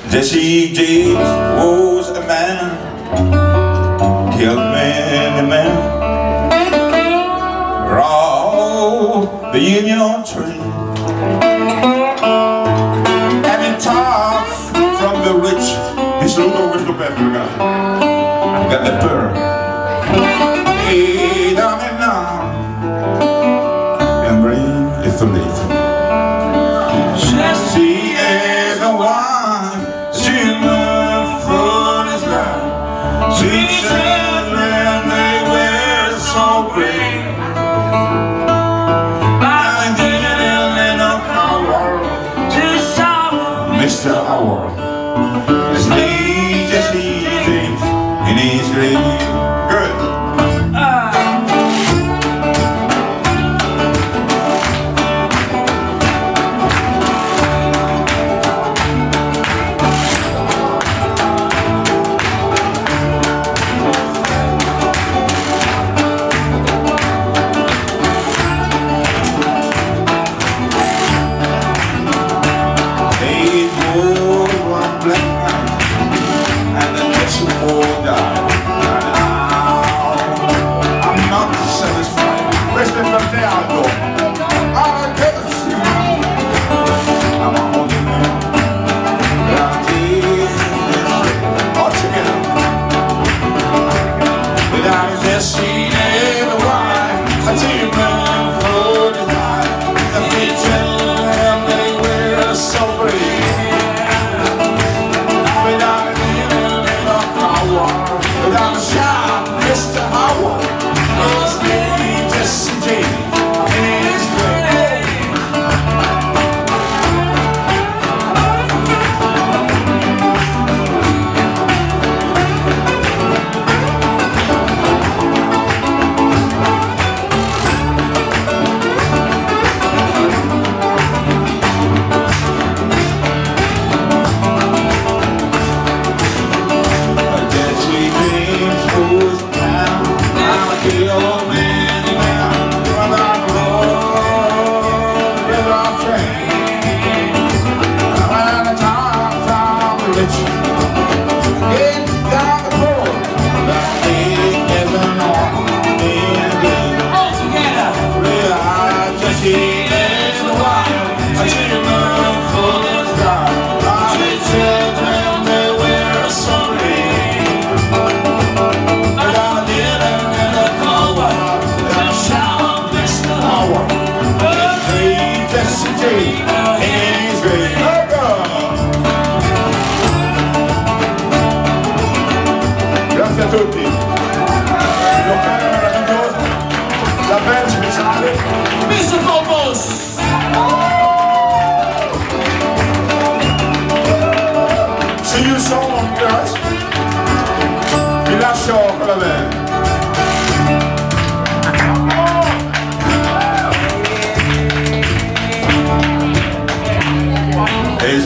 Jesse James was a man, killed many men, robbed the Union tree, and he took from the rich. This little rich look after got the pearl. He done it now, and bring it to late. Jesse is a wife, she moved for his life. She said when they were so great, I didn't let up our world to shower Mr. Howard. His name Jesse James in his grave. Good. Grazie a tutti, locale meraviglioso, la band speciale, Mr. Focus! See you soon, guys. Vi lascio con la band. His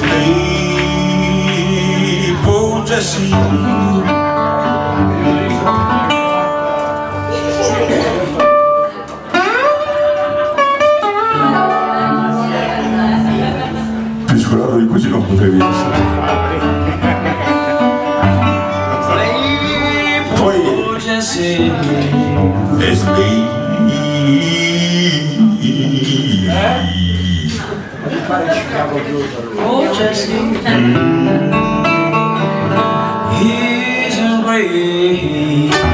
name was Jesse. Scolato di così non potevi essere. Poi His name He's a great